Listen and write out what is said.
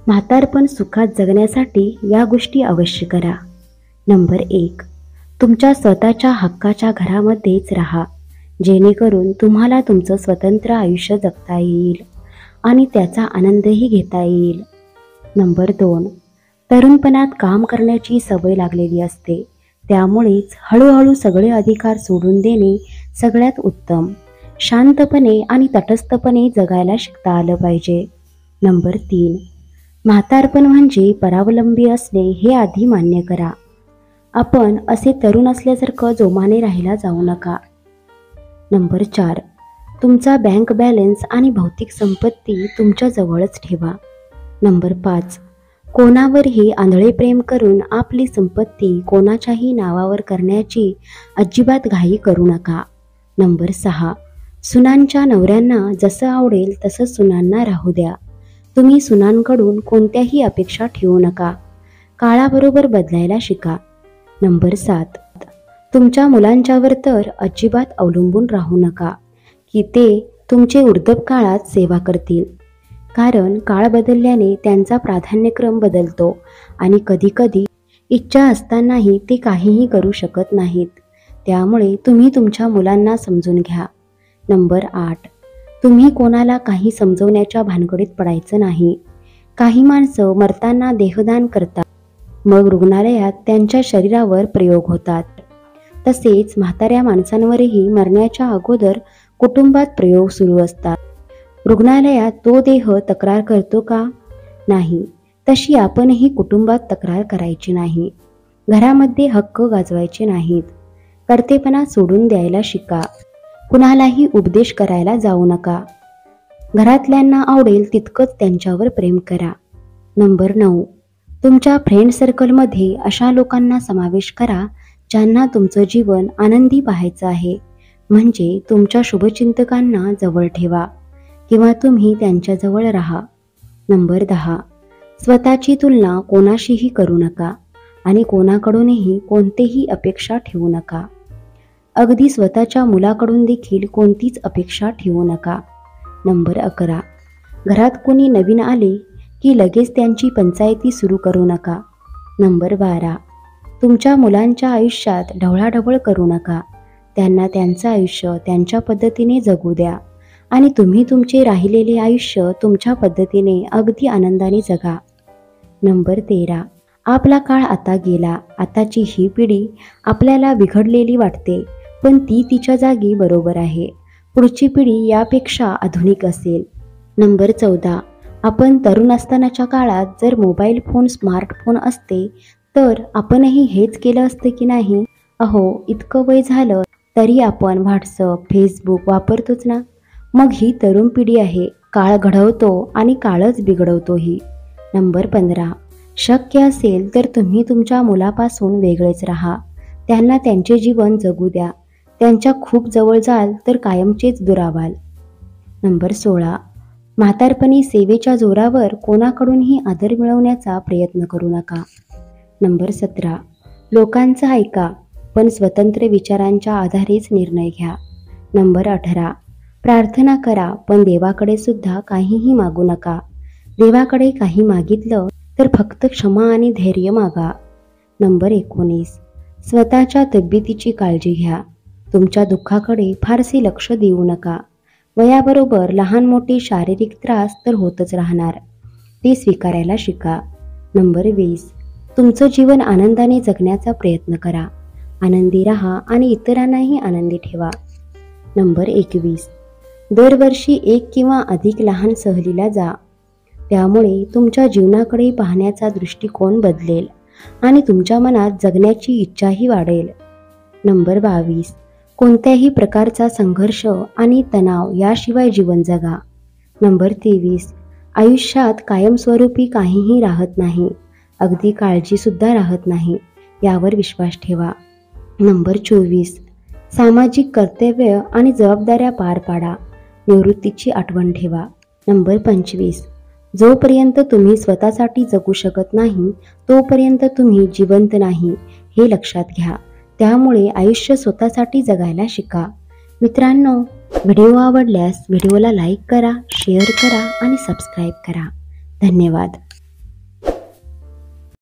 म्हातारपण सुखात जगण्यासाठी या गोष्टी अवश्य करा. नंबर 1, तुमच्या स्वतःच्या हक्काच्या घरामध्येच राहा, जेणेकरून तुम्हाला तुमचं स्वतंत्र आयुष्य जगता येईल आणि त्याचा आनंदही घेता येईल. नंबर 2, तरुणपणात काम करण्याची सवय लागलेली असते, त्यामुळेच हळूहळू सगळे अधिकार सोडून देणे सगळ्यात उत्तम. शांतपणे आणि तटस्थपणे जगायला शिकता आलं पाहिजे. नंबर 3, म्हातारपण म्हणजे परावलंबी असणे हे आधी मान्य करा. आपण असे तरुण असल्यासारखं जोमाने राहायला जाऊ नका. नंबर 4, तुमचा बँक बॅलन्स आणि भौतिक संपत्ती तुमच्या जवळच ठेवा. नंबर 5, कोणावरही आंधळे प्रेम करून आपली संपत्ती कोणाच्याही नावावर करण्याची अजिबात घाई करू नका. नंबर 6, सुनांच्या नवऱ्यांना जसं आवडेल तसं सुनांना राहू द्या. तुम्ही सुनांकडून कोणत्याही अपेक्षा ठेवू नका. काळाबरोबर बदलायला शिका. नंबर 7, तुमच्या मुलांच्यावर तर अजिबात अवलंबून राहू नका की ते तुमचे वृद्धाप काळात सेवा करतील, कारण काळ बदलल्याने त्यांचा प्राधान्यक्रम बदलतो आणि कधीकधी इच्छा असतानाही ते काहीही करू शकत नाहीत. त्यामुळे तुम्ही तुमच्या मुलांना समजून घ्या. नंबर 8, तुम्ही कोणाला काही समजवण्याच्या भानगडीत पडायचं नाही. काही माणसं मरताना देहदान करतात, मग रुग्णालयात त्यांच्या शरीरावर प्रयोग होतात. तसेच म्हाताऱ्या माणसांवरही मरण्याच्या अगोदर कुटुंबात प्रयोग सुरू असतात. रुग्णालयात तो देह तक्रार करतो का? नाही. तशी आपणही कुटुंबात तक्रार करायची नाही. घरामध्ये हक्क गाजवायचे नाहीत. कर्तेपणा सोडून द्यायला शिका. कुणालाही उपदेश करायला जाऊ नका. घरातल्यांना आवडेल तितकंच त्यांच्यावर प्रेम करा. नंबर 9, तुमच्या फ्रेंड सर्कलमध्ये अशा लोकांना समावेश करा ज्यांना तुमचं जीवन आनंदी पाहायचं आहे. म्हणजे तुमच्या शुभचिंतकांना जवळ ठेवा किंवा तुम्ही त्यांच्याजवळ राहा. नंबर 10, स्वतःची तुलना कोणाशीही करू नका आणि कोणाकडूनही कोणतेही अपेक्षा ठेवू नका. अगदी स्वतःच्या मुलाकडून देखील कोणतीच अपेक्षा ठेवू नका. नंबर 11, घरात कोणी नवीन आले की लगेच त्यांची पंचायती सुरू करू नका. नंबर 12, तुमच्या मुलांच्या आयुष्यात ढवळाढवळ करू नका. त्यांना त्यांचं आयुष्य त्यांच्या पद्धतीने जगू द्या आणि तुम्ही तुमचे राहिलेले आयुष्य तुमच्या पद्धतीने अगदी आनंदाने जगा. नंबर 13, आपला काळ आता गेला. आताची ही पिढी आपल्याला बिघडलेली वाटते, पण ती तिच्या जागी बरोबर आहे. पुढची पिढी यापेक्षा आधुनिक असेल. नंबर 14, आपण तरुण असतानाच्या काळात जर मोबाईल फोन, स्मार्टफोन असते तर आपणही हेच केलं असतं की नाही? अहो, इतकं वय झालं तरी आपण व्हॉट्सअप, फेसबुक वापरतोच ना. मग ही तरुण पिढी आहे. काळ घडवतो आणि काळच बिघडवतोही. नंबर 15, शक्य असेल तर तुम्ही तुमच्या मुलापासून वेगळेच राहा. त्यांना त्यांचे जीवन जगू द्या. त्यांच्या खूप जवळ जाल तर कायमचेच दुरावाल. नंबर 16, म्हातारपणी सेवेच्या जोरावर कोणाकडूनही आदर मिळवण्याचा प्रयत्न करू नका. नंबर 17, लोकांचं ऐका, पण स्वतंत्र विचारांच्या आधारेच निर्णय घ्या. नंबर 18, प्रार्थना करा, पण देवाकडे सुद्धा काहीही मागू नका. देवाकडे काही मागितलं तर फक्त क्षमा आणि धैर्य मागा. नंबर 19, स्वतःच्या तब्येतीची काळजी घ्या. तुमच्या दुःखाकडे फारसे लक्ष देऊ नका. वयाबरोबर लहान मोठे शारीरिक त्रास तर होतच राहणार, ते स्वीकारायला शिका. नंबर 20, तुमचं जीवन आनंदाने जगण्याचा प्रयत्न करा. आनंदी राहा आणि इतरांनाही आनंदी ठेवा. नंबर 21, दरवर्षी 1 किंवा अधिक लहान सहलीला जा. त्यामुळे तुमच्या जीवनाकडे पाहण्याचा दृष्टिकोन बदलेल आणि तुमच्या मनात जगण्याची इच्छाही वाढेल. नंबर 22, कोणत्याही प्रकारचा संघर्ष आणि तणाव याशिवाय जीवन जगा. नंबर 23, आयुष्यात कायमस्वरूपी काहीही राहत नाही, अगदी काळजीसुद्धा राहत नाही, यावर विश्वास ठेवा. नंबर 24, सामाजिक कर्तव्य आणि जबाबदाऱ्या पार पाडा. निवृत्तीची आठवण ठेवा. नंबर 25, जोपर्यंत तुम्ही स्वतःसाठी जगू शकत नाही तोपर्यंत तुम्ही जिवंत नाही, हे लक्षात घ्या. त्यामुळे आयुष्य स्वतःसाठी जगायला शिका. मित्रांनो, व्हिडिओ आवडल्यास व्हिडिओला लाईक करा, शेअर करा आणि सबस्क्राईब करा. धन्यवाद.